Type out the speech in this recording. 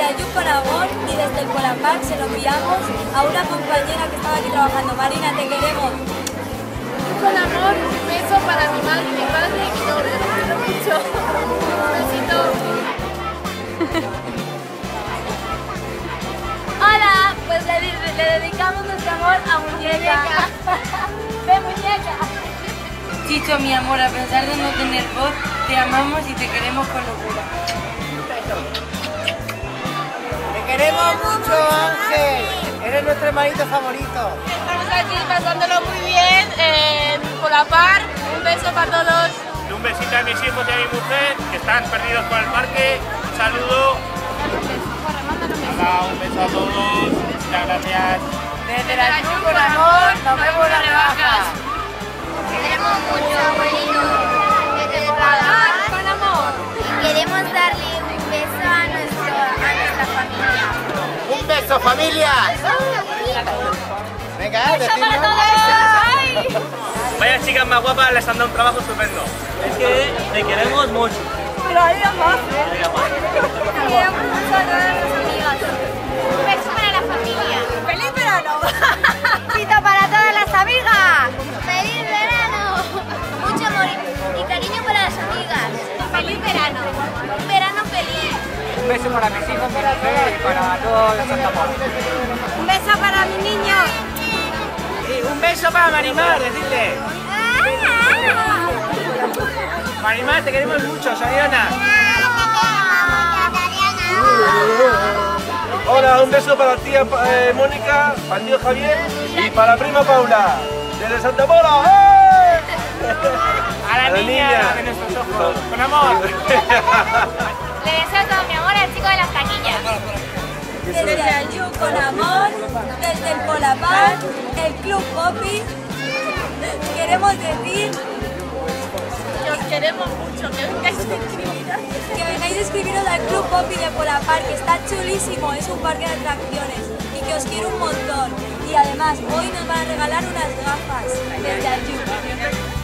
Ayup con amor y desde el Polapark se lo enviamos a una compañera que estaba aquí trabajando. Marina, te queremos. Con amor, un beso para mi madre y mi padre y mi novio. Los quiero mucho. Un besito. Hola, pues le dedicamos nuestro amor a Muñeca. ¡Ve, Muñeca! Chicho, mi amor, a pesar de no tener voz, te amamos y te queremos con locura. Te queremos mucho, Ángel. Eres nuestro hermanito favorito. Estamos aquí pasándolo muy bien en Polapark. Un beso para todos. Y un besito a mis hijos y a mi mujer que están perdidos por el parque. Un saludo. Hola, un beso a todos. Muchas gracias. Desde la Ayup con amor, nos vemos las rebajas. Queremos mucho, abuelito. Desde el Polapark con amor. Y queremos darle un beso a nuestra familia. ¡Un beso, familia! Venga, ¡Para todos! Vaya chicas más guapas, les han dado un trabajo estupendo. Es que te queremos mucho. Pero hay más, Queremos mucho a todas las amigas. Un beso para la familia. ¡Feliz verano! Besito para todas las amigas. ¡Feliz verano! Mucho amor y cariño para las amigas. ¡Feliz verano! Un verano feliz. Un beso para mis hijos, mi mujer y para todos los Santa Paula. Un beso para mi niño. Y un beso para Marimar, decirle. Marimar, te queremos mucho, Soriana. Hola, un beso para la tía Mónica, para el tío Javier y para la prima Paula, desde Santa Pola. ¡Eh! A la niña de nuestros ojos. Con amor. Le deseo todo mi amor al chico de las taquillas. Desde Ayup con amor, desde el Polapark, el Club Poppy, queremos decir Que os queremos mucho. Que vengáis a inscribiros. que vengáis a inscribiros al Club Poppy de Polapark, que está chulísimo, es un parque de atracciones y que os quiero un montón. Y además, hoy nos van a regalar unas gafas desde Ayup.